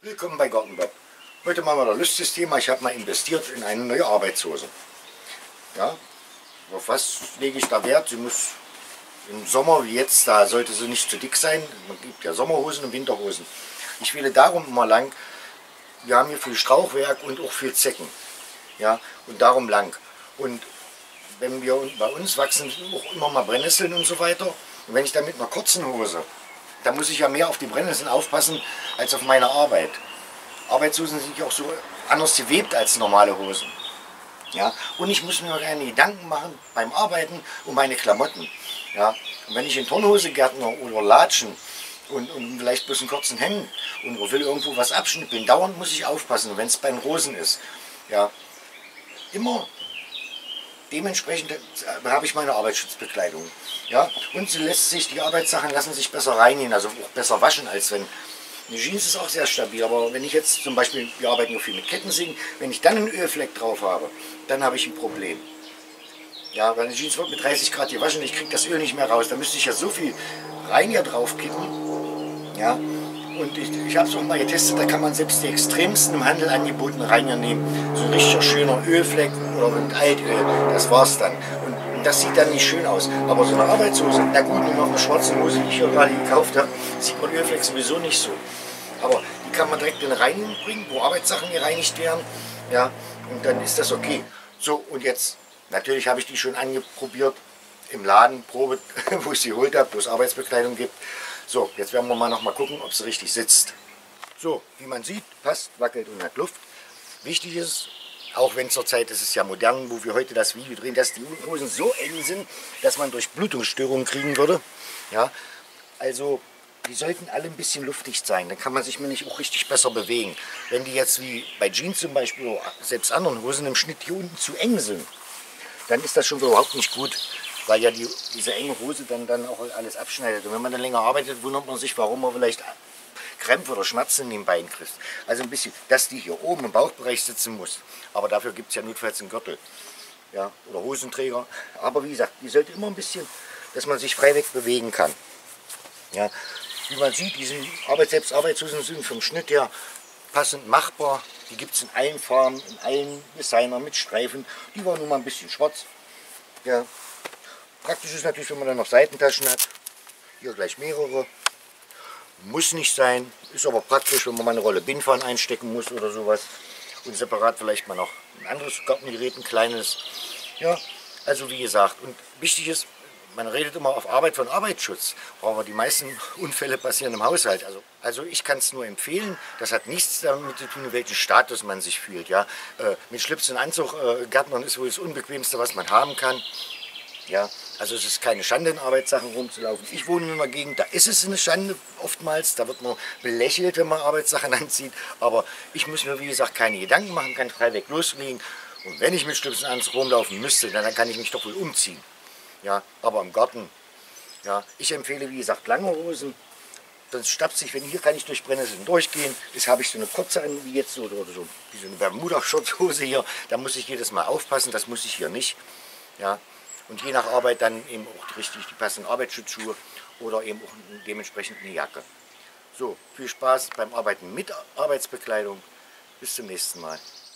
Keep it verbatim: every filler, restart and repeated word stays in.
Willkommen bei Gartenbob. Heute mal wieder ein lustiges Thema. Ich habe mal investiert in eine neue Arbeitshose. Ja, auf was lege ich da Wert? Sie muss im Sommer wie jetzt, da sollte sie nicht zu dick sein. Man gibt ja Sommerhosen und Winterhosen. Ich wähle darum immer lang. Wir haben hier viel Strauchwerk und auch viel Zecken. Ja, und darum lang. Und wenn wir bei uns wachsen auch immer mal Brennnesseln und so weiter. Und wenn ich dann mit einer kurzen Hose, da muss ich ja mehr auf die Brennnesseln aufpassen als auf meine Arbeit. Arbeitshosen sind ja auch so anders gewebt als normale Hosen. Ja? Und ich muss mir keine Gedanken machen beim Arbeiten um meine Klamotten. Ja? Und wenn ich in Turnhose Gärtner oder Latschen und, und vielleicht bloß einen kurzen Hemd und will irgendwo was abschnippeln, dauernd muss ich aufpassen, wenn es bei den Rosen ist. Ja? Immer dementsprechend habe ich meine Arbeitsschutzbekleidung. Ja? Und sie lässt sich, die Arbeitssachen lassen sich besser reinigen, also auch besser waschen, als wenn eine Jeans ist auch sehr stabil. Aber wenn ich jetzt zum Beispiel, wir arbeiten ja viel mit Kettensägen, wenn ich dann einen Ölfleck drauf habe, dann habe ich ein Problem. Ja, weil eine Jeans wird mit dreißig Grad gewaschen, ich kriege das Öl nicht mehr raus. Da müsste ich ja so viel rein hier drauf kippen. Ja? Und ich, ich habe es auch mal getestet, da kann man selbst die extremsten im Handel angebotenen Reiniger nehmen. So ein richtiger schöner Ölfleck oder mit Altöl, das war's dann. Und, und das sieht dann nicht schön aus. Aber so eine Arbeitshose, na gut, nur noch eine schwarze Hose, die ich hier gerade gekauft habe, sieht man Ölfleck sowieso nicht so. Aber die kann man direkt in eine Reinigung bringen, wo Arbeitssachen gereinigt werden. Ja, und dann ist das okay. So, und jetzt, natürlich habe ich die schon angeprobiert im Laden, Probe, wo ich sie geholt habe, wo es Arbeitsbekleidung gibt. So, jetzt werden wir mal noch mal gucken, ob sie richtig sitzt. So, wie man sieht, passt, wackelt und hat Luft. Wichtig ist, auch wenn zurzeit ist es ja modern, wo wir heute das Video drehen, dass die Hosen so eng sind, dass man Durchblutungsstörungen kriegen würde. Ja, also die sollten alle ein bisschen luftdicht sein, dann kann man sich nämlich auch richtig besser bewegen. Wenn die jetzt wie bei Jeans zum Beispiel oder selbst anderen Hosen im Schnitt hier unten zu eng sind, dann ist das schon überhaupt nicht gut, weil ja die, diese enge Hose dann, dann auch alles abschneidet. Und wenn man dann länger arbeitet, wundert man sich, warum man vielleicht Krämpfe oder Schmerzen in den Beinen kriegt. Also ein bisschen, dass die hier oben im Bauchbereich sitzen muss. Aber dafür gibt es ja notfalls einen Gürtel, ja, oder Hosenträger. Aber wie gesagt, die sollte immer ein bisschen, dass man sich freiweg bewegen kann. Ja, wie man sieht, diese Arbeit, selbst Arbeitshosen sind vom Schnitt her passend machbar. Die gibt es in allen Farben, in allen Designer mit Streifen. Die waren nun mal ein bisschen schwarz. Ja. Praktisch ist natürlich, wenn man dann noch Seitentaschen hat. Hier gleich mehrere. Muss nicht sein. Ist aber praktisch, wenn man mal eine Rolle Bindfaden einstecken muss oder sowas. Und separat vielleicht mal noch ein anderes Gartengerät, ein kleines. Ja, also wie gesagt. Und wichtig ist, man redet immer auf Arbeit von Arbeitsschutz, aber die meisten Unfälle passieren im Haushalt. Also, also ich kann es nur empfehlen, das hat nichts damit zu tun, in welchem Status man sich fühlt. Ja? Äh, mit Schlips und Anzug äh, Gärtnern ist wohl das Unbequemste, was man haben kann. Ja? Also es ist keine Schande, in Arbeitssachen rumzulaufen. Ich wohne in einer Gegend, da ist es eine Schande oftmals, da wird man belächelt, wenn man Arbeitssachen anzieht. Aber ich muss mir, wie gesagt, keine Gedanken machen, kann freiweg loslegen. Und wenn ich mit Schlips und Anzug rumlaufen müsste, dann, dann kann ich mich doch wohl umziehen. Ja, aber im Garten, ja, ich empfehle wie gesagt lange Hosen, sonst stappt sich, wenn hier kann ich durch Brennnesseln durchgehen, jetzt habe ich so eine kurze an, wie jetzt so, oder so, wie so eine Bermuda-Shorthose hier, da muss ich jedes Mal aufpassen, das muss ich hier nicht, ja, und je nach Arbeit dann eben auch richtig die passenden Arbeitsschutzschuhe oder eben auch dementsprechend eine Jacke. So, viel Spaß beim Arbeiten mit Arbeitsbekleidung, bis zum nächsten Mal.